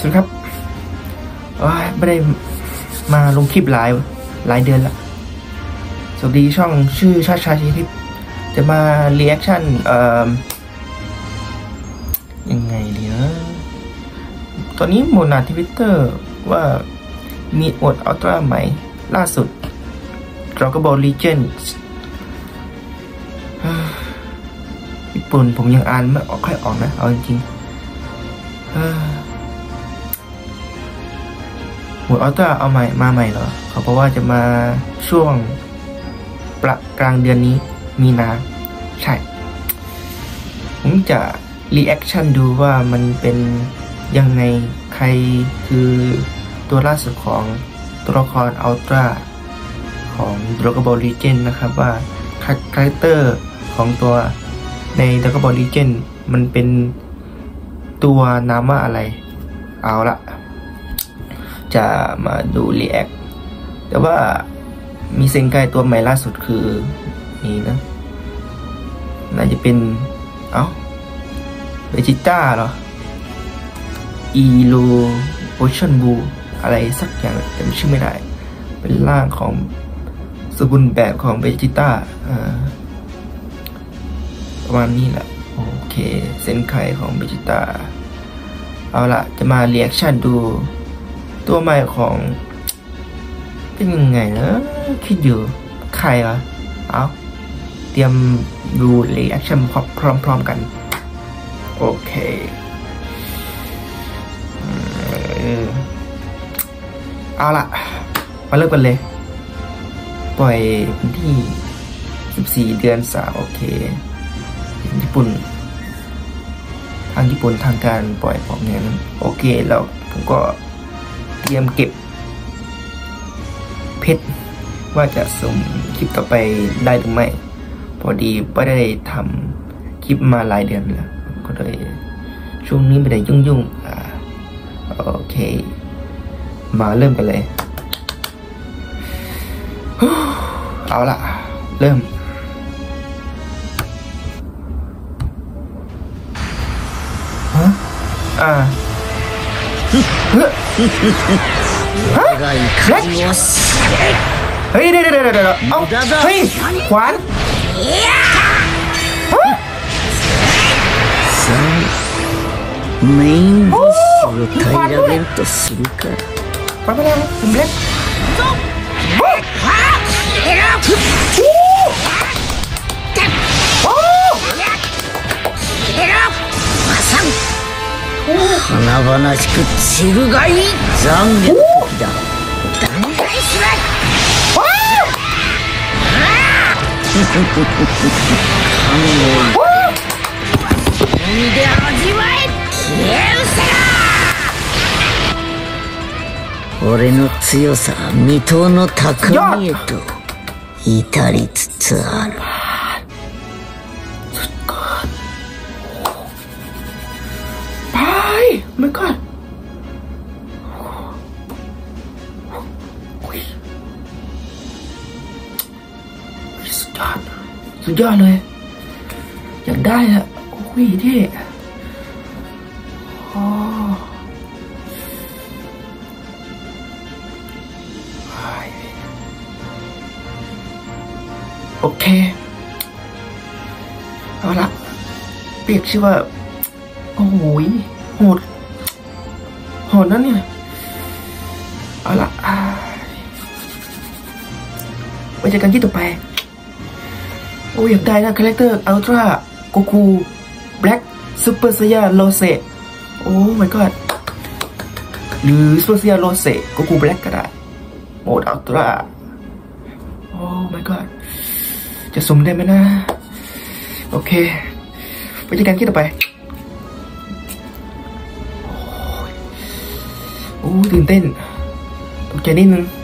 สวัสดีครับไม่ได้มาลงคลิปหลายเดือนละสวัสดีช่องชื่อชาชีทิพย์จะมาเรีแอคชั่นยังไงดีนะตอนนี้โมนาทวิตเตอร์ว่ามีอดอัลตร้าใหม่ล่าสุดเราก็บอกลีเจนด์ญี่ปุ่นผมยังอ่านไม่ค่อยออกนะเอาจริงหมวดอัลตร้าเอามาใหม่เหรอเขาบอกว่าจะมาช่วงกลางเดือนนี้มีนาใช่ผมจะรีแอคชั่นดูว่ามันเป็นยังไงใครคือตัวล่าสุดของตัวละครอัลตร้าของ Dragon Ball Legend นะครับว่าคาแรคเตอร์ของตัวใน Dragon Ball Legend มันเป็นตัวนามว่าอะไรเอาละจะมาดูรีแอคแต่ว่ามีเซนไกตัวใหม่ล่าสุดคือนี่นะน่าจะเป็นเวจิต้าเหรออีโลโอชั่นบูอะไรสักอย่างจำชื่อไม่ได้เป็นร่างของสมบูรณ์แบบของเวจิต้าประมาณนี้แหละโอเคเซนไคของเวจิต้าเอาละจะมาเรีแอคชั่นดูตัวใหม่ของเป็นยังไงนะคิดอยู่ใครวะเตรียมดูเรีแอคชั่นพร้อมกันโอเคเอาละมาเริ่มกันเลยปล่อยวันที่14 เดือน 3โอเคญี่ปุ่นทางการปล่อยของเงี้ยโอเคแล้วผมก็เตรียมเก็บเพชรว่าจะส่งคลิปต่อไปได้หรือไม่พอดีไม่ได้ทำคลิปมาหลายเดือนแล้วก็เลยช่วงนี้ไม่ได้ยุ่งโอเคมาเริ่มกันเลยเอาละเริ่มเฮ้ยเดี๋ยวเอาเฮ้ยขวานメインボスを平らげるとするか。 ขวานไปแล้วผมเล็ก華々しく散るがいい懺悔の時だ。断崖する。神の海で味わえ消え失せろ。俺の強さは未踏の高みへと至りつつある。 ไม่ก่อนสุดยอดเลยอยากได้อะโอ้ยเท่โอเคเอาละเรียกชื่อว่าโอ้ยโหดนั่นเนี่ยเอาละไปเจอกันที่ต่อไปโอ้อยากได้นะคาแรคเตอร์อัลตร้าโกคูแบล็กซูเปอร์ไซยาโรเซโอ้ my god หรือซูเปอร์ไซยาโรเซโกคูแบล็กก็ได้โหมดอัลตร้าโอ้ my god จะสุ่มได้ไหมนะโอเคไปเจอกันที่ต่อไปโอ้ตื่นเต้นตกใจนิดนึง